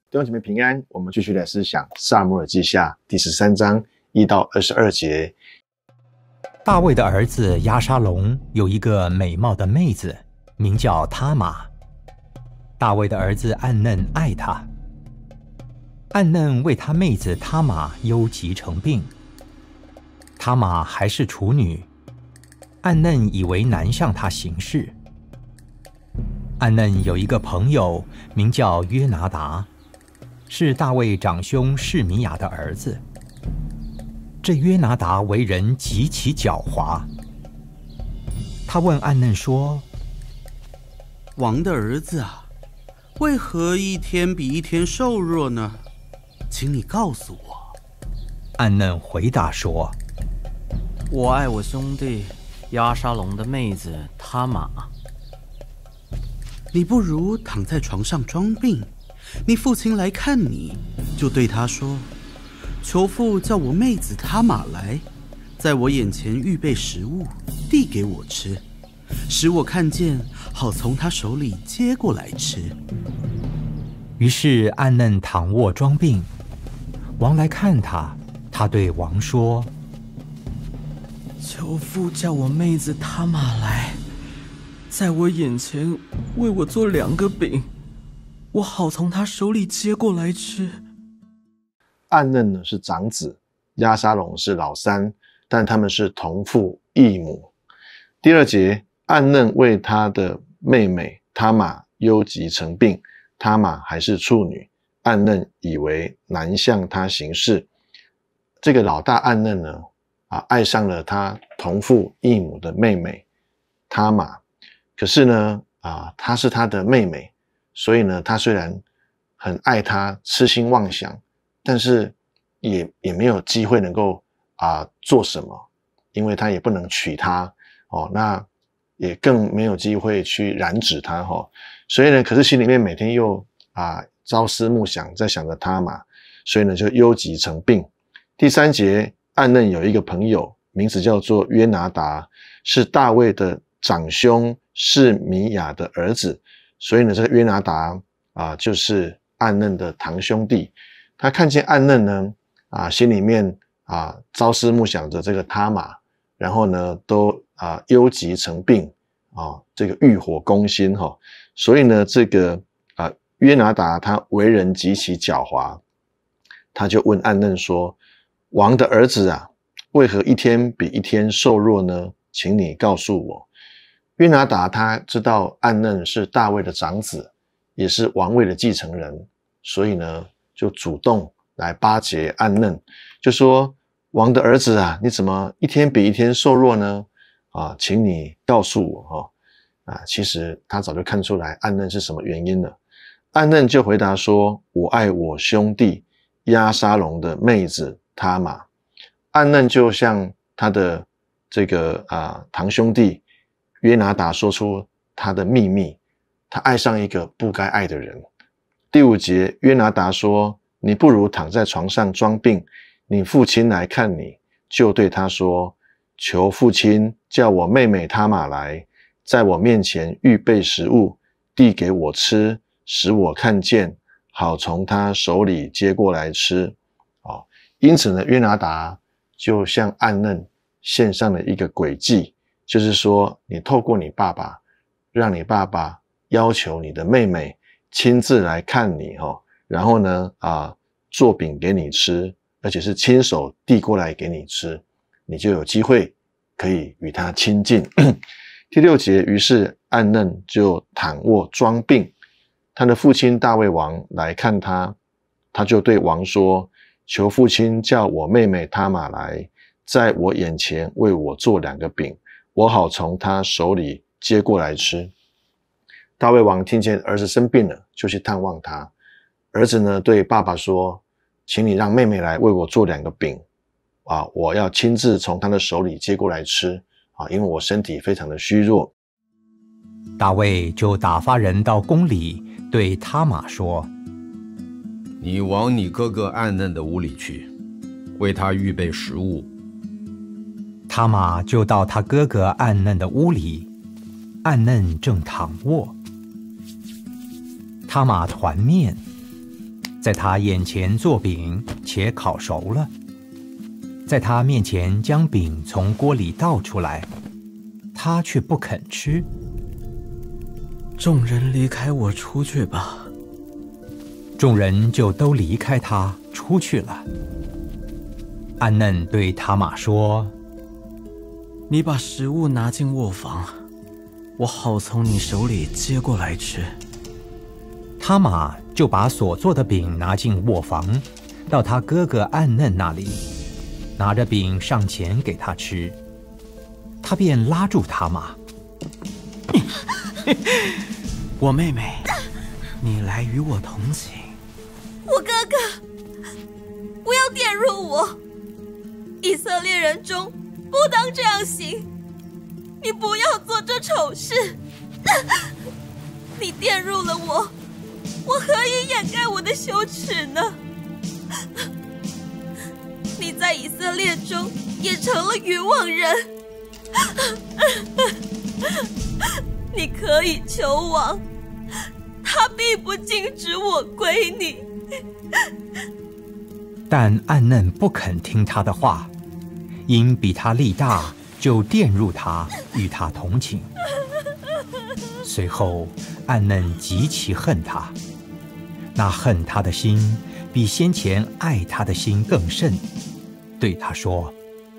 弟兄姐妹平安，我们继续来思想撒母耳记下第13章1到22节。 大卫的儿子押沙龙有一个美貌的妹子，名叫他玛。大卫的儿子暗嫩爱她。暗嫩为他妹子他玛忧急成病。他玛还是处女，暗嫩以为难向她行事。暗嫩有一个朋友名叫约拿达，是大卫长兄示米亚的儿子。这约拿达为人极其狡猾。他问暗嫩说：“ 王的儿子啊，为何一天比一天瘦弱呢？请你告诉我。” 暗嫩回答说：“ 我爱我兄弟押沙龙的妹子他玛。” 你不如躺在床上装病，你父亲来看你，就对他说：“求父叫我妹子他玛来，在我眼前预备食物，递给我吃，使我看见，好从他手里接过来吃。” 于是暗嫩躺卧装病，王来看他，他对王说：“ 求父叫我妹子他玛来，在我眼前为我做2个饼，我好从他手里接过来吃。” 暗嫩呢是长子，押沙龙是老三，但他们是同父异母。第2节，暗嫩为他的妹妹他玛忧急成病，他玛还是处女，暗嫩以为难向她行事。这个老大暗嫩呢，爱上了他同父异母的妹妹他玛，可是呢，她是他的妹妹，所以呢，他虽然很爱她，痴心妄想，但是也没有机会能够做什么，因为他也不能娶她那也更没有机会去染指她所以呢，可是心里面每天又朝思暮想，在想着他玛，所以呢就忧急成病。第3节，暗嫩有一个朋友，名字叫做约拿达，是大卫的长兄示米亚的儿子，所以呢，这个约拿达就是暗嫩的堂兄弟。他看见暗嫩呢，心里面朝思暮想着这个他玛，然后呢，都忧急成病这个欲火攻心所以呢，这个约拿达他为人极其狡猾，他就问暗嫩说：“王的儿子啊，为何一天比一天瘦弱呢？请你告诉我。”约拿达他知道暗嫩是大卫的长子，也是王位的继承人，所以呢，就主动来巴结暗嫩，就说：“王的儿子啊，你怎么一天比一天瘦弱呢？请你告诉我其实他早就看出来暗嫩是什么原因了。暗嫩就回答说：“我爱我兄弟押沙龙的妹子他玛。”暗嫩就向他的这个堂兄弟约拿达说出他的秘密，他爱上一个不该爱的人。第5节，约拿达说：“你不如躺在床上装病，你父亲来看你，就对他说：求父亲叫我妹妹他玛来，在我面前预备食物，递给我吃，使我看见，好从他手里接过来吃。”因此呢，约拿达就向暗嫩献上了一个诡计，就是说，你透过你爸爸，让你爸爸要求你的妹妹亲自来看你然后呢做饼给你吃，而且是亲手递过来给你吃，你就有机会可以与他亲近。第6节，于是暗嫩就躺卧装病，他的父亲大卫王来看他，他就对王说：“求父亲叫我妹妹他玛来，在我眼前为我做2个饼，我好从他手里接过来吃。”大卫王听见儿子生病了，就去探望他。儿子呢对爸爸说：“请你让妹妹来为我做2个饼我要亲自从他的手里接过来吃因为我身体非常的虚弱。” 大卫就打发人到宫里，对他玛说：“ 你往你哥哥暗嫩的屋里去，为他预备食物。” 他玛就到他哥哥暗嫩的屋里，暗嫩正躺卧。他玛团面， 在他眼前做饼，且烤熟了，在他面前将饼从锅里倒出来，他却不肯吃。 众人离开我出去吧。 众人就都离开他出去了。安嫩对他玛说： 你把食物拿进卧房，我好从你手里接过来吃。 他玛就把所做的饼拿进卧房，到他哥哥暗嫩那里，拿着饼上前给他吃。他便拉住他玛： 我妹妹，你来与我同寝。 我哥哥，不要玷辱我！以色列人中不当这样行，你不要做这丑事。你玷辱了我，我何以掩盖我的羞耻呢？你在以色列中也成了愚妄人。你可以求王，他必不禁止我归你。 但暗嫩不肯听他的话，因比他力大，就玷辱他，与他同寝。随后暗嫩极其恨他，那恨他的心比先前爱他的心更甚，对他说：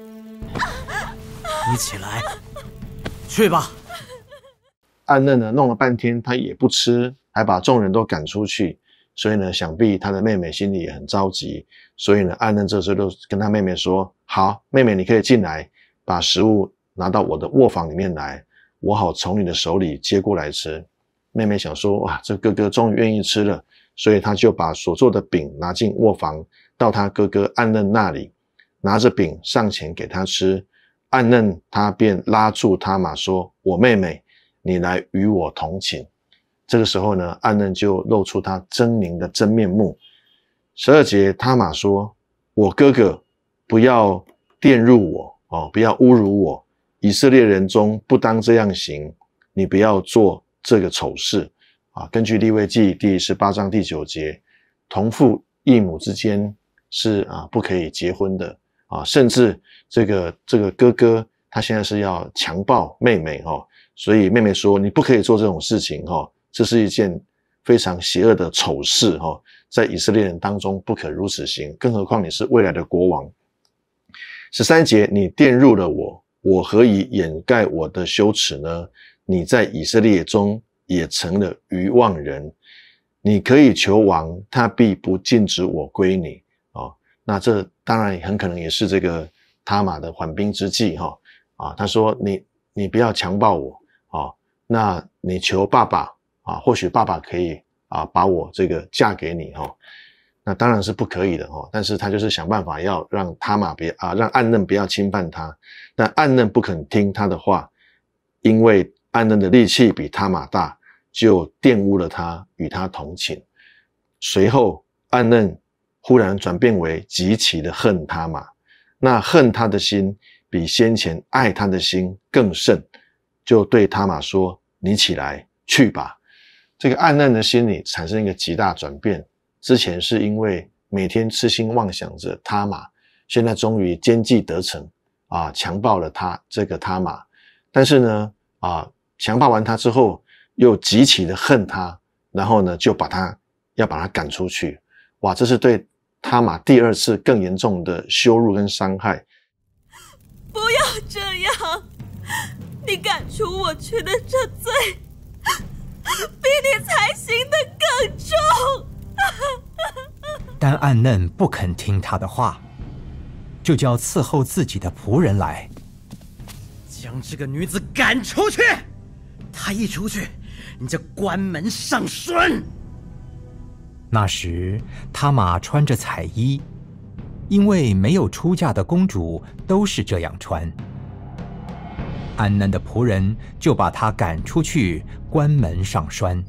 你起来，去吧。 暗嫩呢，弄了半天他也不吃，还把众人都赶出去，所以呢，想必他的妹妹心里也很着急，所以呢，暗嫩这时候就跟他妹妹说：好，妹妹你可以进来，把食物拿到我的卧房里面来，我好从你的手里接过来吃。妹妹想说：哇，这哥哥终于愿意吃了，所以他就把所做的饼拿进卧房，到他哥哥暗嫩那里，拿着饼上前给他吃。暗嫩他便拉住他玛说：我妹妹，你来与我同寝。这个时候呢，暗嫩就露出他狰狞的真面目。12节，他玛说：我哥哥，不要玷辱我，不要侮辱我，以色列人中不当这样行，你不要做这个丑事。根据利未记第18章第9节，同父异母之间是不可以结婚的，甚至这个哥哥他现在是要强暴妹妹，所以妹妹说你不可以做这种事情，这是一件非常邪恶的丑事，在以色列人当中不可如此行，更何况你是未来的国王。13节，你玷辱了我，我何以掩盖我的羞耻呢？你在以色列中也成了愚妄人，你可以求王，他必不禁止我归你。那这当然很可能也是这个他玛的缓兵之计，他说你不要强暴我，那你求爸爸，或许爸爸可以把我这个嫁给你，那当然是不可以的，但是他就是想办法要让他玛让暗嫩不要侵犯他，但暗嫩不肯听他的话，因为暗嫩的力气比他玛大，就玷污了他，与他同寝。随后暗嫩忽然转变为极其的恨他玛，那恨他的心比先前爱他的心更甚，就对他玛说：你起来，去吧。这个暗嫩的心里产生一个极大转变，之前是因为每天痴心妄想着他玛，现在终于奸计得逞，强暴了他玛，但是呢，强暴完他之后又极其的恨他，然后呢就要把他赶出去。哇，这是对他玛第二次更严重的羞辱跟伤害。 不要这样，你赶出我去的这罪比你才行的更重。 但暗嫩不肯听他的话，就叫伺候自己的仆人来， 将这个女子赶出去。她一出去，你就关门上栓。 那时他玛穿着彩衣，因为没有出嫁的公主都是这样穿。暗嫩的仆人就把她赶出去，关门上栓。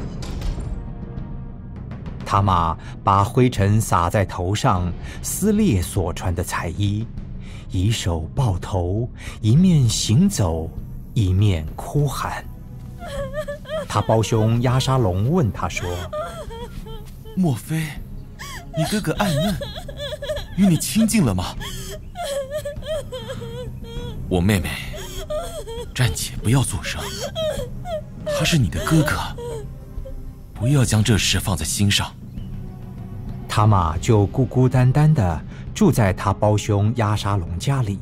他玛把灰尘撒在头上，撕裂所穿的彩衣，以手抱头，一面行走，一面哭喊。他胞兄押沙龙问他说： 莫非你哥哥暗嫩与你亲近了吗？我妹妹，暂且不要作声，他是你的哥哥，不要将这事放在心上。 他玛就孤孤单单地住在他胞兄押沙龙家里。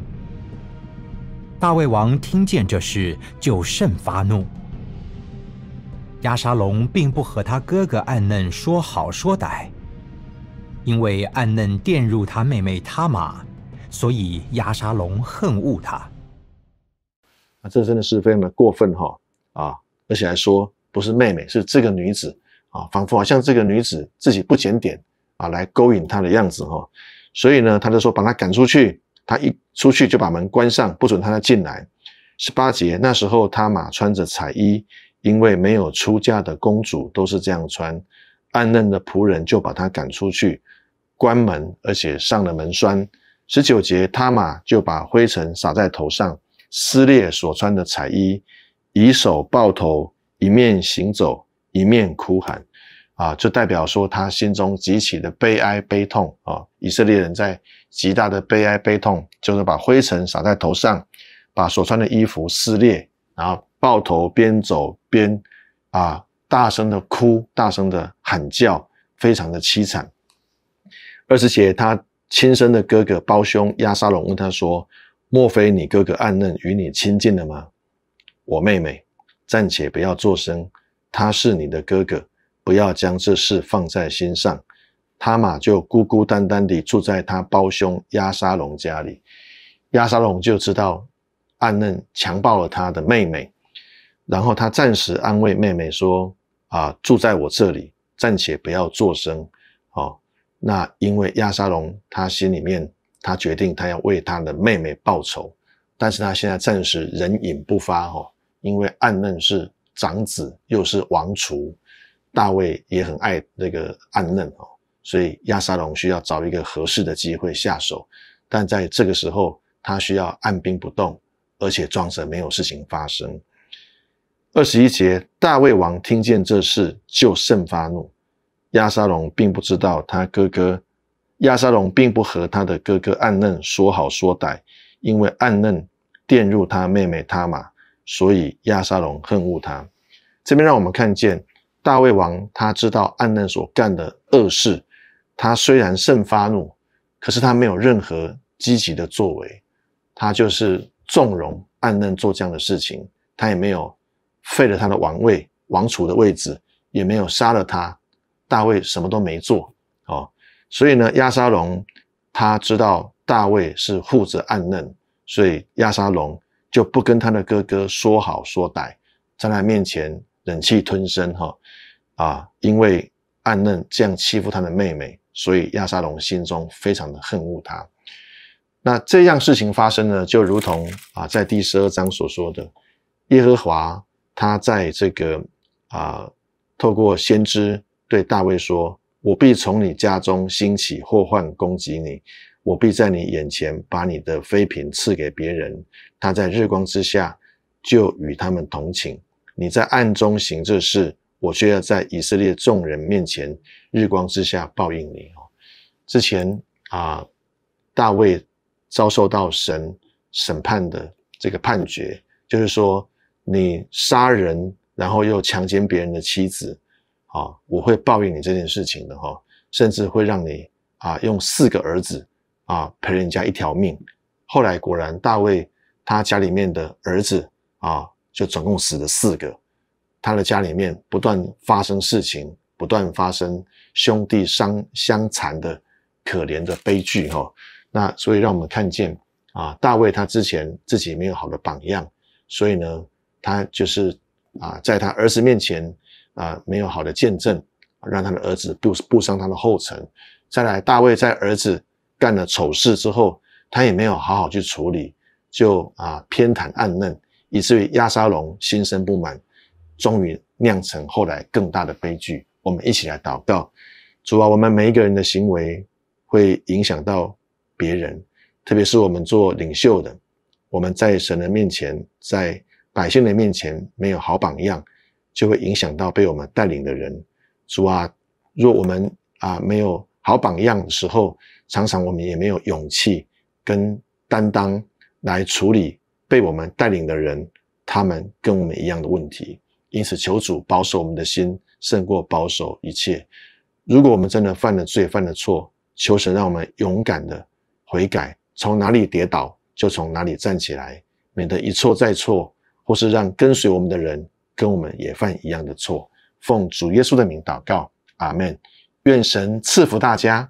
大卫王听见这事，就甚发怒。押沙龙并不和他哥哥暗嫩说好说歹，因为暗嫩玷辱他妹妹他玛，所以押沙龙恨恶他。 这真的是非常的过分而且还说不是妹妹，是这个女子仿佛好像这个女子自己不检点来勾引他的样子所以呢，他就说把他赶出去，他一出去就把门关上，不准他再进来。18节，那时候他玛穿着彩衣，因为没有出嫁的公主都是这样穿，暗嫩的仆人就把他赶出去，关门，而且上了门栓。19节，他玛就把灰尘撒在头上，撕裂所穿的彩衣，以手抱头，一面行走，一面哭喊就代表说他心中极其的悲哀悲痛以色列人在极大的悲哀悲痛，就是把灰尘撒在头上，把所穿的衣服撕裂，然后抱头边走边大声的哭，大声的喊叫，非常的凄惨。20节，他亲生的哥哥胞兄押沙龙问他说，莫非你哥哥暗嫩与你亲近了吗？我妹妹，暂且不要作声，他是你的哥哥，不要将这事放在心上。他玛就孤孤单单地住在他胞兄押沙龙家里。押沙龙就知道暗嫩强暴了他的妹妹，然后他暂时安慰妹妹说住在我这里，暂且不要作声那因为押沙龙他心里面他决定他要为他的妹妹报仇，但是他现在暂时忍隐不发因为暗嫩是长子又是王储，大卫也很爱那个暗嫩所以押沙龙需要找一个合适的机会下手，但在这个时候他需要按兵不动，而且装着没有事情发生。21节，大卫王听见这事就甚发怒。押沙龙并不知道他哥哥，押沙龙并不和他的哥哥暗嫩说好说歹，因为暗嫩玷辱他妹妹他玛，所以押沙龙恨恶他。这边让我们看见大卫王他知道暗嫩所干的恶事，他虽然甚发怒，可是他没有任何积极的作为，他就是纵容暗嫩做这样的事情，他也没有废了他的王位，王储的位置，也没有杀了他，大卫什么都没做所以呢，押沙龙他知道大卫是护着暗嫩，所以押沙龙就不跟他的哥哥说好说歹，在他面前忍气吞声因为暗嫩这样欺负他的妹妹，所以押沙龙心中非常的恨恶他。那这样事情发生呢，就如同在第12章所说的，耶和华他在这个透过先知对大卫说，我必从你家中兴起祸患攻击你，我必在你眼前把你的妃嫔赐给别人，他在日光之下就与他们同寝，你在暗中行这事，我却要在以色列众人面前日光之下报应你之前大卫遭受到神审判的这个判决，就是说你杀人然后又强奸别人的妻子我会报应你这件事情的甚至会让你用4个儿子赔人家1条命。后来果然大卫他家里面的儿子就总共死了4个，他的家里面不断发生事情，不断发生兄弟相残的可怜的悲剧那所以让我们看见大卫他之前自己没有好的榜样，所以呢他就是在他儿子面前没有好的见证，让他的儿子步上他的后尘。再来大卫在儿子干了丑事之后，他也没有好好去处理，就偏袒暗嫩，以至于押沙龙心生不满，终于酿成后来更大的悲剧。我们一起来祷告，主我们每一个人的行为会影响到别人，特别是我们做领袖的，我们在神的面前，在百姓的面前没有好榜样，就会影响到被我们带领的人。主若我们没有好榜样的时候，常常我们也没有勇气跟担当来处理被我们带领的人，他们跟我们一样的问题。因此求主保守我们的心，胜过保守一切。如果我们真的犯了罪犯了错，求神让我们勇敢的悔改，从哪里跌倒就从哪里站起来，免得一错再错，或是让跟随我们的人跟我们也犯一样的错。奉主耶稣的名祷告，阿们。愿神赐福大家。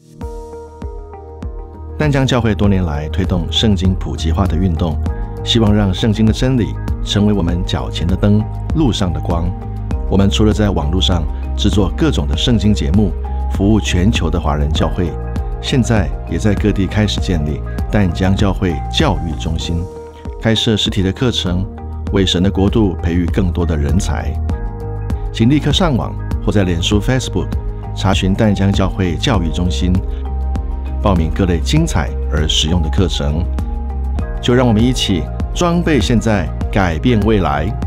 淡江教会多年来推动圣经普及化的运动，希望让圣经的真理成为我们脚前的灯，路上的光。我们除了在网络上制作各种的圣经节目，服务全球的华人教会，现在也在各地开始建立淡江教会教育中心，开设实体的课程，为神的国度培育更多的人才。请立刻上网或在脸书 Facebook 查询淡江教会教育中心，报名各类精彩而实用的课程。就让我们一起装备现在，改变未来。